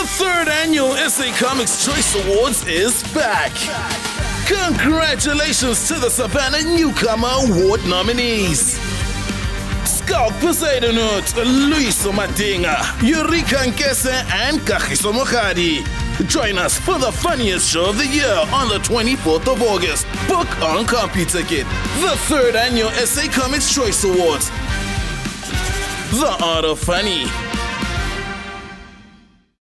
The third annual SA Comics Choice Awards is back. Congratulations to the Savanna Newcomer Award nominees. Skalk Poseidonhood, Luiso Madinga, Eureka Nkese, and Kagiso Mokhadi. Join us for the funniest show of the year on the 24th of August. Book on Computicket. The third annual SA Comics Choice Awards. The Art of Funny.